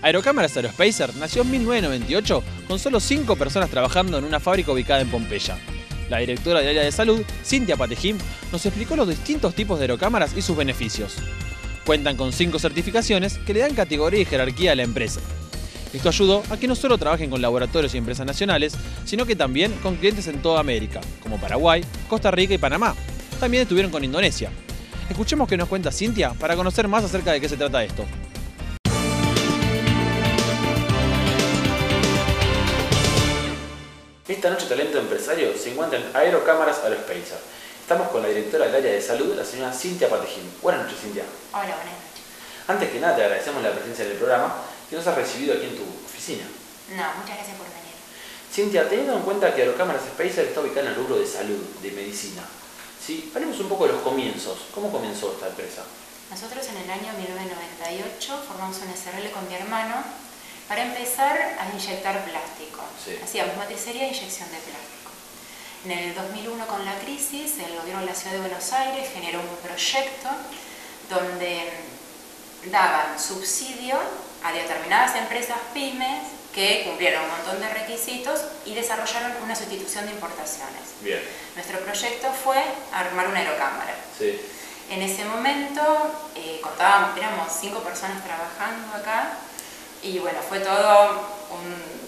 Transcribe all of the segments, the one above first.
Aerocámaras Aerospacer nació en 1998 con solo 5 personas trabajando en una fábrica ubicada en Pompeya. La directora del área de salud, Cynthia Patejim, nos explicó los distintos tipos de aerocámaras y sus beneficios. Cuentan con 5 certificaciones que le dan categoría y jerarquía a la empresa. Esto ayudó a que no solo trabajen con laboratorios y empresas nacionales, sino que también con clientes en toda América, como Paraguay, Costa Rica y Panamá. También estuvieron con Indonesia. Escuchemos qué nos cuenta Cynthia para conocer más acerca de qué se trata esto. Esta noche Talento Empresario se encuentra en Aerocámaras Aerospacer. Estamos con la directora del área de salud, la señora Cynthia Patejim. Buenas noches, Cynthia. Hola, buenas noches. Antes que nada te agradecemos la presencia en el programa que nos has recibido aquí en tu oficina. No, muchas gracias por venir. Cynthia, teniendo en cuenta que Aerocámaras Aerospacer está ubicada en el rubro de salud, de medicina, ¿sí? Hablemos un poco de los comienzos. ¿Cómo comenzó esta empresa? Nosotros en el año 1998 formamos un SRL con mi hermano para empezar a inyectar plástico. Sí. Hacíamos matricería e inyección de plástico. En el 2001, con la crisis, el gobierno de la Ciudad de Buenos Aires generó un proyecto donde daban subsidio a determinadas empresas pymes que cumplieron un montón de requisitos y desarrollaron una sustitución de importaciones. Bien. Nuestro proyecto fue armar una aerocámara. Sí. En ese momento éramos 5 personas trabajando acá y bueno, fue todo un...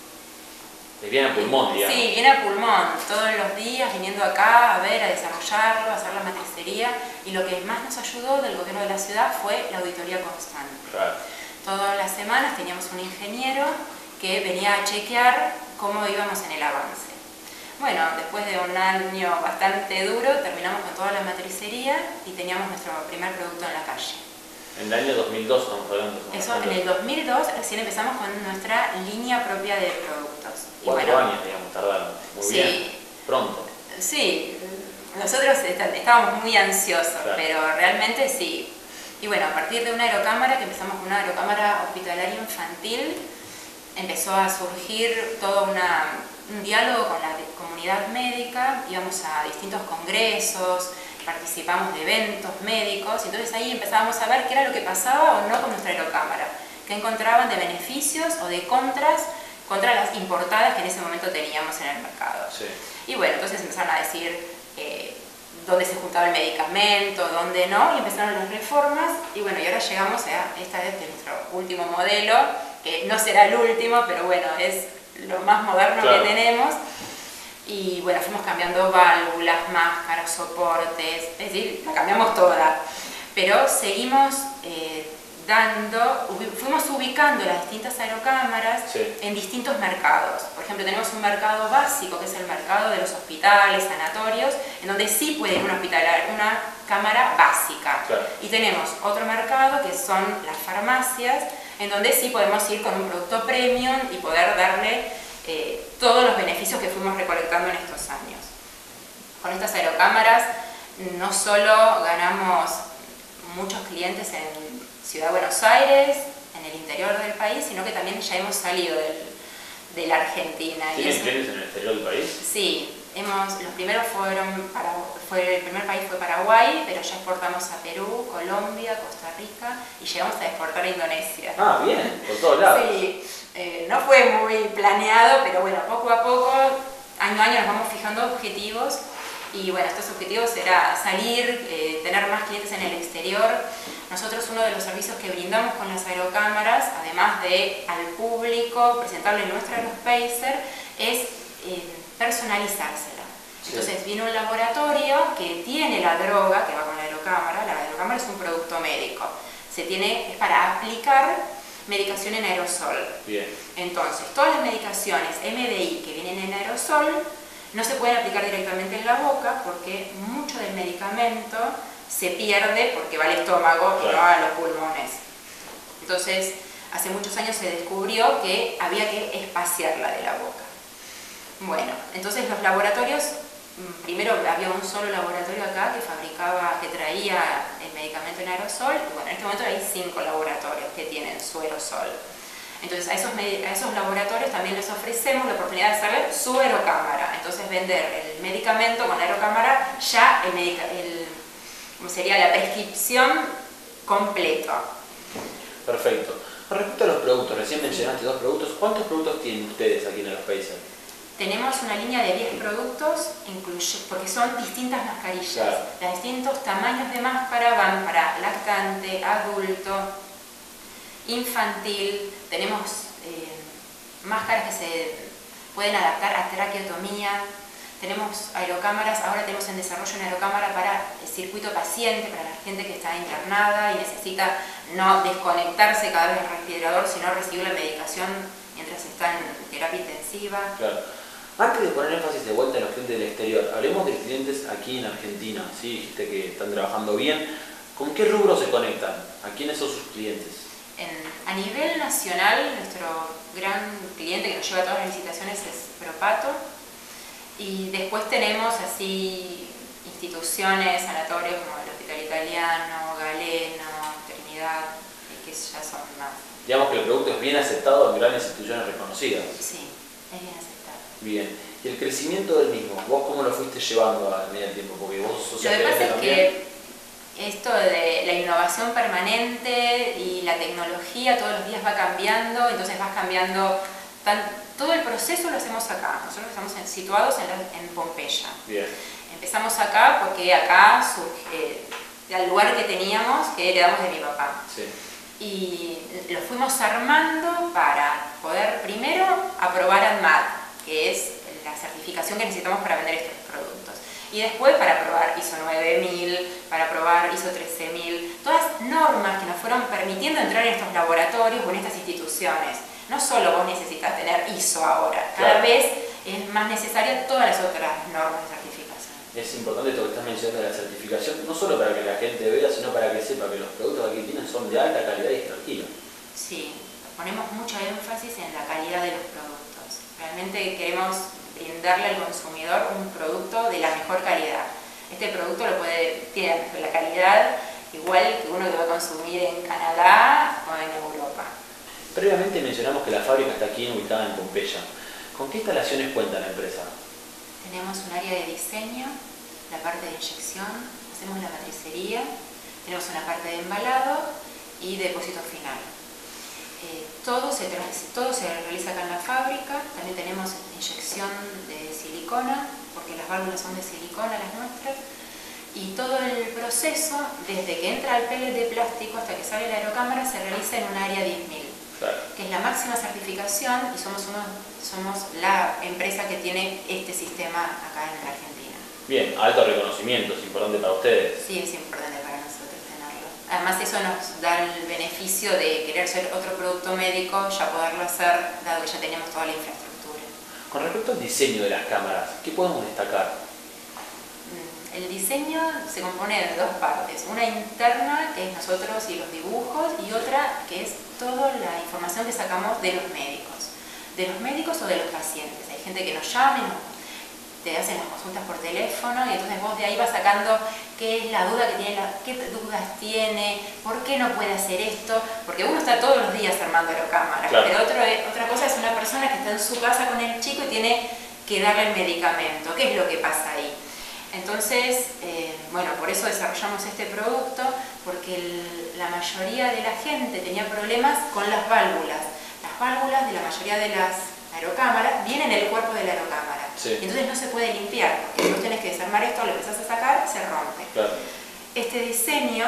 Bien a pulmón, digamos. Sí, bien a pulmón, todos los días viniendo acá a ver, a desarrollarlo, a hacer la matricería, y lo que más nos ayudó del gobierno de la ciudad fue la auditoría constante. Claro. Todas las semanas teníamos un ingeniero que venía a chequear cómo íbamos en el avance. Bueno, después de un año bastante duro, terminamos con toda la matricería y teníamos nuestro primer producto en la calle. En el año 2002 estamos hablando. Eso, en el 2002 recién empezamos con nuestra línea propia de productos. 4 años, digamos, tardaron. Muy sí, bien. Pronto. Sí, nosotros estábamos muy ansiosos, claro, pero realmente sí. Y bueno, a partir de una aerocámara, que empezamos con una aerocámara hospitalaria infantil, empezó a surgir todo un diálogo con la comunidad médica, íbamos a distintos congresos, participamos de eventos médicos, y entonces ahí empezábamos a ver qué era lo que pasaba o no con nuestra aerocámara, qué encontraban de beneficios o de contras contra las importadas que en ese momento teníamos en el mercado. Sí. Y bueno, entonces empezaron a decir dónde se juntaba el medicamento, dónde no, y empezaron las reformas, y bueno, y ahora llegamos a esta vez de nuestro último modelo, que no será el último, pero bueno, es lo más moderno, claro, que tenemos. Y bueno, fuimos cambiando válvulas, máscaras, soportes, es decir, la cambiamos toda, pero seguimos fuimos ubicando las distintas aerocámaras, sí, en distintos mercados. Por ejemplo, tenemos un mercado básico, que es el mercado de los hospitales, sanatorios, en donde sí puede ir una cámara básica. Claro. Y tenemos otro mercado, que son las farmacias, en donde sí podemos ir con un producto premium y poder darle todos los beneficios que fuimos recolectando en estos años. Con estas aerocámaras no solo ganamos muchos clientes en Ciudad de Buenos Aires, en el interior del país, sino que también ya hemos salido de la Argentina. ¿Tienen clientes en el exterior del país? Sí, los primeros el primer país fue Paraguay, pero ya exportamos a Perú, Colombia, Costa Rica y llegamos a exportar a Indonesia. Ah, bien, por todos lados. Sí, no fue muy planeado, pero bueno, poco a poco, año a año nos vamos fijando objetivos. Y bueno, estos objetivos era salir, tener más clientes en el exterior. Nosotros uno de los servicios que brindamos con las aerocámaras, además de al público presentarle nuestra Aerospacer, es personalizársela. Sí. Entonces viene un laboratorio que tiene la droga que va con la aerocámara es un producto médico. Es para aplicar medicación en aerosol. Bien. Entonces, todas las medicaciones MDI que vienen en aerosol no se pueden aplicar directamente en la boca porque mucho del medicamento se pierde porque va al estómago, claro, y no a los pulmones. Entonces, hace muchos años se descubrió que había que espaciarla de la boca. Bueno, entonces los laboratorios, primero había un solo laboratorio acá que traía el medicamento en aerosol, y bueno, en este momento hay 5 laboratorios que tienen su aerosol. Entonces a esos laboratorios también les ofrecemos la oportunidad de hacer su aerocámara. Entonces vender el medicamento con la aerocámara ya como sería la prescripción completa. Perfecto. Con respecto a los productos, recién mencionaste 2 productos. ¿Cuántos productos tienen ustedes aquí en Aerospacer? Tenemos una línea de 10 productos, porque son distintas mascarillas. Claro. Los distintos tamaños de máscara van para lactante, adulto, infantil. Tenemos máscaras que se pueden adaptar a traqueotomía. Tenemos aerocámaras, ahora tenemos en desarrollo una aerocámara para el circuito paciente, para la gente que está internada y necesita no desconectarse cada vez del respirador, sino recibir la medicación mientras está en terapia intensiva. Claro. Antes de poner énfasis de vuelta en los clientes del exterior, hablemos de clientes aquí en Argentina. ¿Sí? Dijiste que están trabajando bien. ¿Con qué rubro se conectan? ¿A quiénes son sus clientes? A nivel nacional, nuestro gran cliente que nos lleva a todas las licitaciones es Propato. Y después tenemos así instituciones, sanatorios como el Hospital Italiano, Galeno, Trinidad, que ya son más. Digamos que el producto es bien aceptado en grandes instituciones reconocidas. Sí, es bien aceptado. Bien. ¿Y el crecimiento del mismo? ¿Vos cómo lo fuiste llevando a medida del tiempo? Porque vos sos Lo que pasa es también. que esto de la innovación permanente y la tecnología todos los días va cambiando, entonces vas cambiando. Todo el proceso lo hacemos acá. Nosotros estamos situados en Pompeya. Bien. Empezamos acá porque acá surge el lugar que teníamos, que heredamos de mi papá. Sí. Y lo fuimos armando para poder primero aprobar ANMAT, que es la certificación que necesitamos para vender estos productos. Y después para aprobar ISO 9000, para aprobar ISO 13000, todas normas que nos fueron permitiendo entrar en estos laboratorios o en estas instituciones. No solo vos necesitas tener ISO ahora, cada vez es más necesaria todas las otras normas de certificación. Es importante esto que estás mencionando de la certificación, no solo para que la gente vea, sino para que sepa que los productos que aquí tienen son de alta calidad y extractiva. Sí, ponemos mucho énfasis en la calidad de los productos. Realmente queremos brindarle al consumidor un producto de la mejor calidad. Este producto tiene la calidad igual que uno que va a consumir en Canadá o en Europa. Previamente mencionamos que la fábrica está aquí ubicada en Pompeya. ¿Con qué instalaciones cuenta la empresa? Tenemos un área de diseño, la parte de inyección, hacemos la matricería, tenemos una parte de embalado y depósito final. Todo se realiza acá en la fábrica. También tenemos inyección de silicona, porque las válvulas son de silicona las nuestras. Y todo el proceso, desde que entra el pellet de plástico hasta que sale la aerocámara, se realiza en un área 10000. Claro. Que es la máxima certificación y somos la empresa que tiene este sistema acá en la Argentina. Bien, alto reconocimiento, es importante para ustedes. Sí, es importante para nosotros tenerlo. Además eso nos da el beneficio de querer ser otro producto médico, ya poderlo hacer, dado que ya tenemos toda la infraestructura. Con respecto al diseño de las cámaras, ¿qué podemos destacar? El diseño se compone de 2 partes, una interna, que es nosotros y los dibujos, y otra que es toda la información que sacamos de los médicos o de los pacientes. Hay gente que nos llama y te hacen las consultas por teléfono y entonces vos de ahí vas sacando qué es la duda que tiene, qué dudas tiene, por qué no puede hacer esto, porque uno está todos los días armando aerocámaras, claro. Pero otra cosa es una persona que está en su casa con el chico y tiene que darle el medicamento, ¿qué es lo que pasa ahí? Entonces, bueno, por eso desarrollamos este producto, porque la mayoría de la gente tenía problemas con las válvulas. Las válvulas de la mayoría de las aerocámaras vienen en el cuerpo de la aerocámara. Sí. Y entonces no se puede limpiar, porque si vos tenés que desarmar esto, lo empezás a sacar, se rompe. Claro. Este diseño,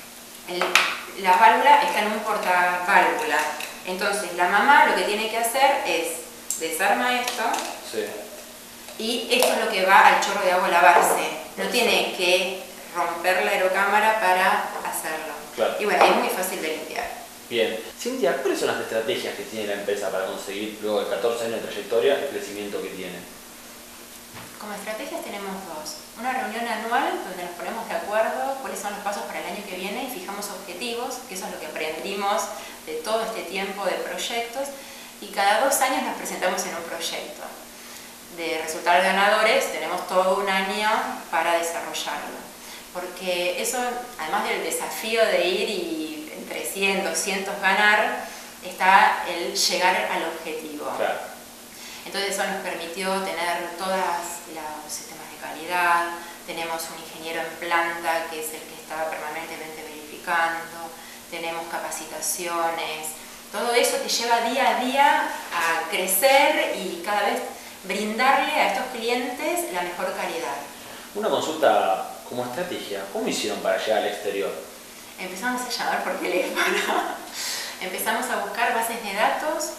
la válvula está en un portaválvula. Entonces, la mamá lo que tiene que hacer es desarma esto. Sí. Y esto es lo que va al chorro de agua a lavarse. No tiene que romper la aerocámara para hacerlo. Claro. Y bueno, es muy fácil de limpiar. Bien. Cintia, ¿cuáles son las estrategias que tiene la empresa para conseguir, luego de 14 años de trayectoria, el crecimiento que tiene? Como estrategias tenemos 2. Una reunión anual donde nos ponemos de acuerdo cuáles son los pasos para el año que viene y fijamos objetivos, que eso es lo que aprendimos de todo este tiempo de proyectos. Y cada 2 años nos presentamos en un proyecto. De resultados ganadores tenemos todo un año para desarrollarlo, porque eso, además del desafío de ir y entre 100, 200 ganar, está el llegar al objetivo. Claro. Entonces eso nos permitió tener todos los sistemas de calidad, tenemos un ingeniero en planta que es el que está permanentemente verificando, tenemos capacitaciones, Todo eso te lleva día a día a crecer y cada vez brindarle a estos clientes la mejor calidad. Una consulta como estrategia, ¿cómo hicieron para llegar al exterior? Empezamos a llamar por teléfono, empezamos a buscar bases de datos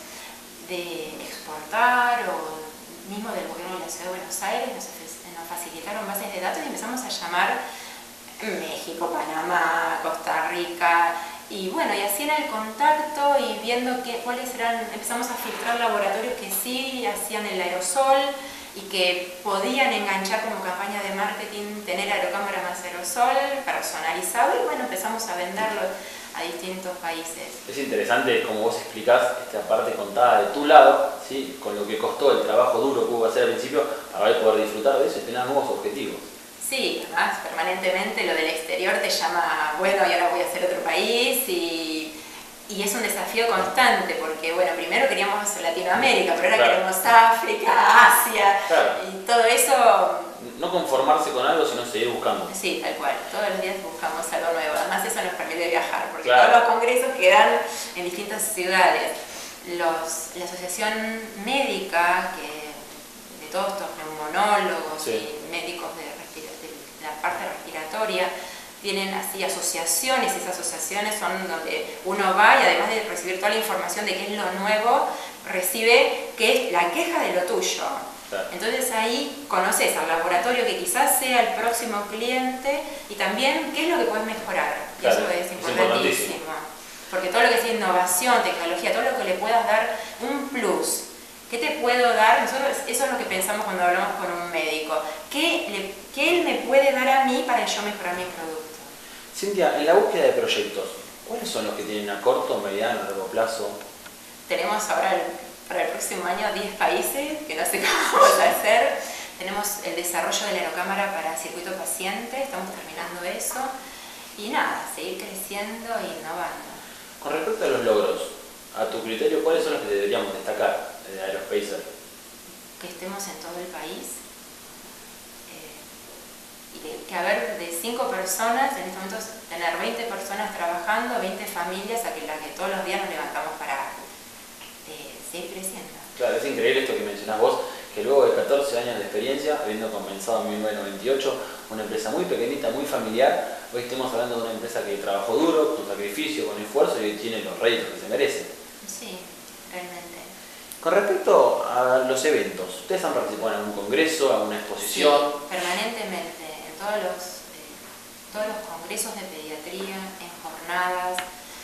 de exportar o mismo del gobierno de la Ciudad de Buenos Aires, nos facilitaron bases de datos y empezamos a llamar México, Panamá, Costa Rica, y bueno, y así en el contacto y viendo cuáles eran, empezamos a filtrar laboratorios que sí hacían el aerosol y que podían enganchar como campaña de marketing, tener aerocámara más aerosol, personalizado, y bueno, empezamos a venderlo a distintos países. Es interesante como vos explicás esta parte contada de tu lado, ¿sí? Con lo que costó el trabajo duro que hubo que hacer al principio, para poder disfrutar de eso y tener nuevos objetivos. Sí, además permanentemente lo del exterior te llama, bueno, y ahora voy a hacer otro país, y es un desafío constante, porque bueno, primero queríamos Latinoamérica, pero ahora queremos África, Asia, y todo eso. No conformarse con algo, sino seguir buscando. Sí, tal cual, todos los días buscamos algo nuevo, además eso nos permite viajar, porque todos los congresos quedan en distintas ciudades. La asociación médica, de todos estos neumonólogos y médicos de la parte respiratoria, tienen así asociaciones, y esas asociaciones son donde uno va y además de recibir toda la información de qué es lo nuevo, recibe qué es la queja de lo tuyo. Entonces ahí conoces al laboratorio que quizás sea el próximo cliente y también qué es lo que puedes mejorar. Y eso es importantísimo. Porque todo lo que es innovación, tecnología, todo lo que le puedas dar un plus. ¿Qué te puedo dar? Nosotros eso es lo que pensamos cuando hablamos con un médico. ¿Qué él me puede dar a mí para yo mejorar mi producto? Cintia, en la búsqueda de proyectos, ¿cuáles son los que tienen a corto, mediano, largo plazo? Tenemos ahora para el próximo año 10 países, que no sé cómo vamos a hacer. Tenemos el desarrollo de la aerocámara para circuito paciente, estamos terminando eso. Y nada, seguir creciendo e innovando. Con respecto a los logros, a tu criterio, ¿cuáles son los que deberíamos destacar de Aerospacer? Que estemos en todo el país. Y que haber de 5 personas, en estos momentos tener 20 personas trabajando, 20 familias a las que todos los días nos levantamos para seguir creciendo. Claro, es increíble esto que mencionás vos, que luego de 14 años de experiencia, habiendo comenzado en 1998, una empresa muy pequeñita, muy familiar, hoy estemos hablando de una empresa que trabajó duro, con sacrificio, con esfuerzo, y hoy tiene los réditos que se merece. Sí, realmente. Con respecto a los eventos, ¿ustedes han participado en algún congreso, alguna exposición? Sí, permanentemente, en todos los congresos de pediatría, en jornadas,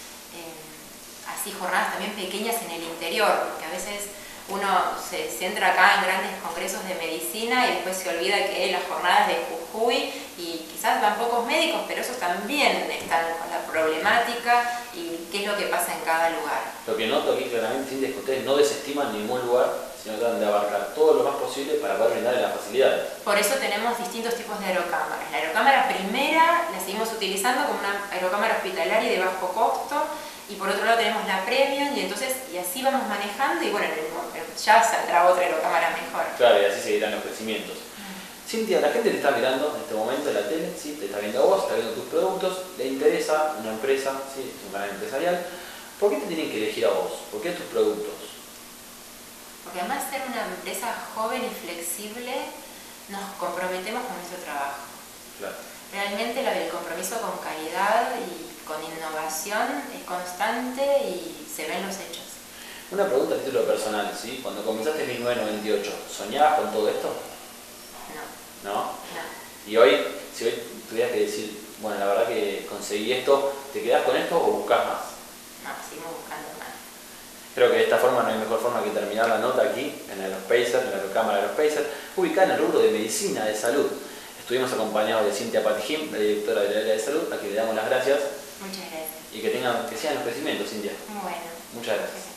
así jornadas también pequeñas en el interior, porque a veces uno se centra acá en grandes congresos de medicina y después se olvida que las jornadas de Jujuy, y quizás van pocos médicos, pero esos también están con la problemática y qué es lo que pasa en cada lugar. Lo que noto aquí claramente, Cintia, es que ustedes no desestiman ningún lugar, sino tratan de abarcar todo lo más posible para poder brindarle las facilidades. Por eso tenemos distintos tipos de aerocámaras. La aerocámara primera la seguimos utilizando como una aerocámara hospitalaria y de bajo costo, y por otro lado tenemos la premium, y así vamos manejando, y bueno, ya saldrá otra aerocámara mejor. Claro, y así seguirán los crecimientos. Cintia, la gente te está mirando en este momento en la tele, ¿sí? Te está viendo a vos, está viendo tus productos, le interesa una empresa, ¿sí? Es un canal empresarial. ¿Por qué te tienen que elegir a vos? ¿Por qué tus productos? Porque además de ser una empresa joven y flexible, nos comprometemos con nuestro trabajo. Claro. Realmente el compromiso con calidad y con innovación es constante y se ven los hechos. Una pregunta a título personal, ¿sí? Cuando comenzaste en 1998, ¿soñabas con todo esto? No. ¿No? No. Y hoy, si hoy tuvieras que decir, bueno, la verdad que conseguí esto, ¿te quedás con esto o buscas más? No, sigo buscando más. Creo que de esta forma no hay mejor forma que terminar la nota aquí, en Aerospacer, en la Aerocámara Aerospacer, ubicada en el rubro de medicina de salud. Estuvimos acompañados de Cintia Patijim, la directora del área de salud, a quien le damos las gracias. Muchas gracias. Y que sigan los crecimientos, Cintia. Bueno. Muchas gracias.